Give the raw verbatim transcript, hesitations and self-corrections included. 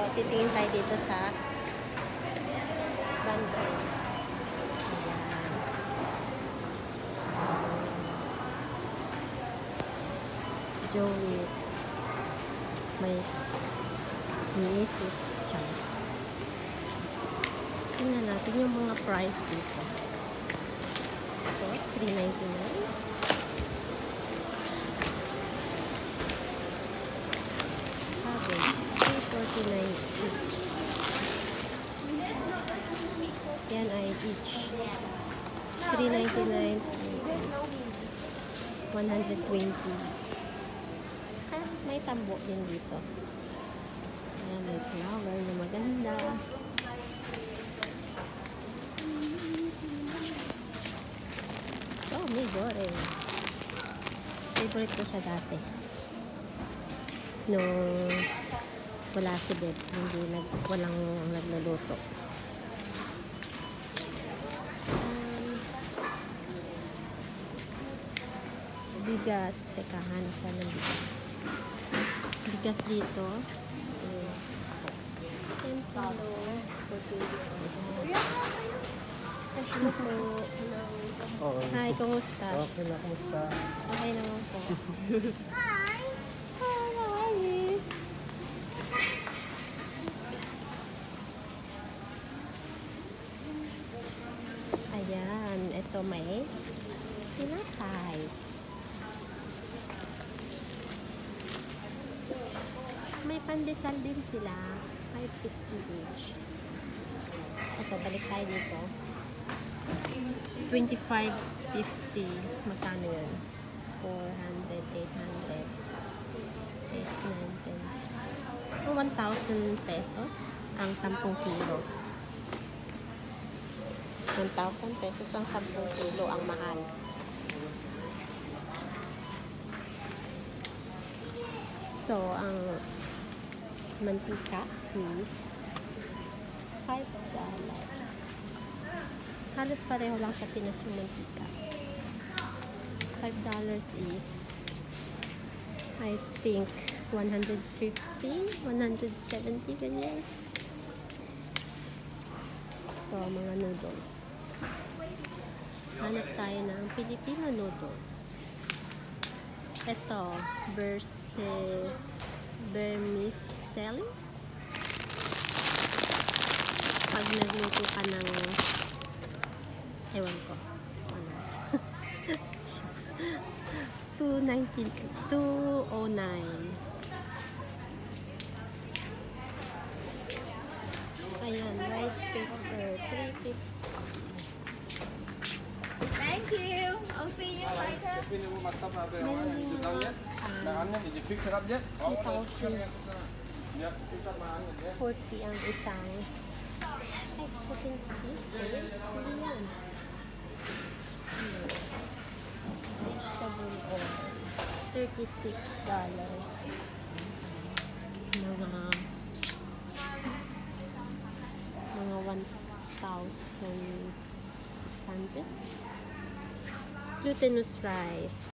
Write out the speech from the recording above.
titingin tayo dito sa bando. Si Joey may iniisip siya. Tingnan natin yung mga price dito. Ito, three ninety-nine. two forty-nine each. Yan ay each. three ninety-nine. one twenty. Ah, may tambo din dito. Ayan, may flower na maganda. Oh, may gore. Favorite ko siya dati. No, wala si Beb. Hindi nag, walang nagluluto. Um, bigas. Teka, hanap ka ng bigas. Bigas dito. Eh, ten palo. Hi, kumusta? Okay na, kumusta? Okay naman po. Hi! Hi, how are you? Ayan, ito may tinapay. May pandesal din sila. five fifty each. Ito, balik tayo dito. twenty-five fifty. Magkano yun? four hundred, eight hundred, eight, nine, ten. So, one thousand pesos ang ten kilo. one thousand pesos ang ten kilo ang mahal. So, ang mantika is five dollars. Halos pareho lang sa Pinas yung mantika. five dollars is I think one fifty, one seventy ganyan. Ito, mga noodles. Hanap tayo ng Filipino noodles. Ito, Berse Vermicelli. Pag nagluto ka ng ewan ko ano two ninety, two oh nine. Ayan, rice paper three fifty. Thank you. I'll see you later. Meron din mga two thousand forty ang isang. Ay, putin si hindi yan. Vegetable oil thirty-six dollars. Mga mga one thousand six hundred. Glutinous rice